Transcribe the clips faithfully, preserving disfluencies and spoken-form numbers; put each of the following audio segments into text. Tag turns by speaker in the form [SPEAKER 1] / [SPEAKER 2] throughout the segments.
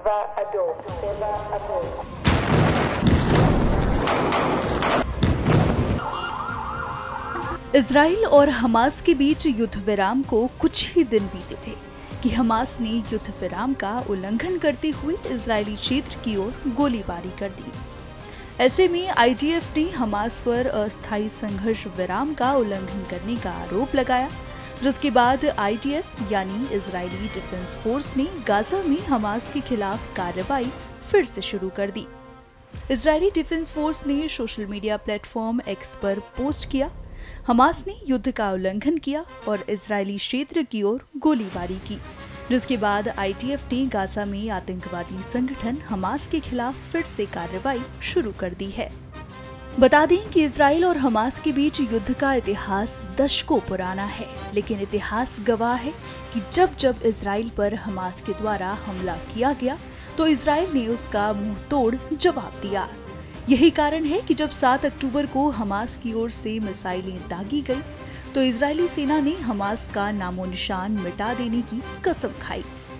[SPEAKER 1] Israel और Hamas के बीच युद्ध विराम को कुछ ही दिन बीते थे कि हमास ने युद्ध विराम का उल्लंघन करते हुए इजरायली क्षेत्र की ओर गोलीबारी कर दी। ऐसे में आई डी एफ ने हमास पर अस्थायी संघर्ष विराम का उल्लंघन करने का आरोप लगाया, जिसके बाद आई डी एफ यानी इजरायली डिफेंस फोर्स ने गाजा में हमास के खिलाफ कार्रवाई फिर से शुरू कर दी। इजरायली डिफेंस फोर्स ने सोशल मीडिया प्लेटफॉर्म एक्स पर पोस्ट किया, हमास ने युद्ध का उल्लंघन किया और इजरायली क्षेत्र की ओर गोलीबारी की, जिसके बाद आई टी एफ ने गाजा में आतंकवादी संगठन हमास के खिलाफ फिर से कार्रवाई शुरू कर दी है। बता दें कि इजराइल और हमास के बीच युद्ध का इतिहास दशकों पुराना है, लेकिन इतिहास गवाह है कि जब जब इजराइल पर हमास के द्वारा हमला किया गया तो इजराइल ने उसका मुंह तोड़ जवाब दिया। यही कारण है कि जब सात अक्टूबर को हमास की ओर से मिसाइलें दागी गई तो इजरायली सेना ने हमास का नामो निशान मिटा देने की कसम खाई।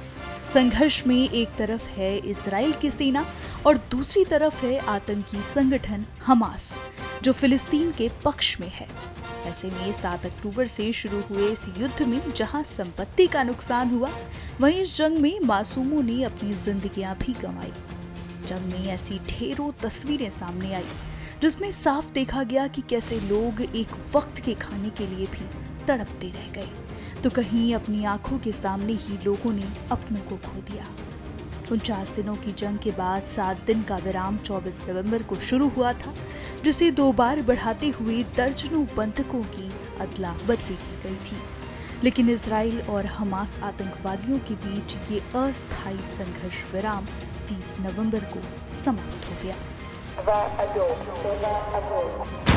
[SPEAKER 1] संघर्ष में एक तरफ है इजराइल की सेना और दूसरी तरफ है आतंकी संगठन हमास, जो फिलिस्तीन के पक्ष में है। ऐसे में सात अक्टूबर से शुरू हुए इस युद्ध में जहां संपत्ति का नुकसान हुआ, वहीं इस जंग में मासूमों ने अपनी जिंदगियां भी गंवाई। जंग में ऐसी ढेरों तस्वीरें सामने आई जिसमें साफ देखा गया कि कैसे लोग एक वक्त के खाने के लिए भी तड़पते रह गए, तो कहीं अपनी आंखों के सामने ही लोगों ने अपनों को खो दिया। उनचास दिनों की जंग के बाद सात दिन का विराम चौबीस नवंबर को शुरू हुआ था, जिसे दो बार बढ़ाते हुए दर्जनों बंधकों की अदला बदली की गई थी। लेकिन इजराइल और हमास आतंकवादियों के बीच ये अस्थायी संघर्ष विराम तीस नवंबर को समाप्त हो गया।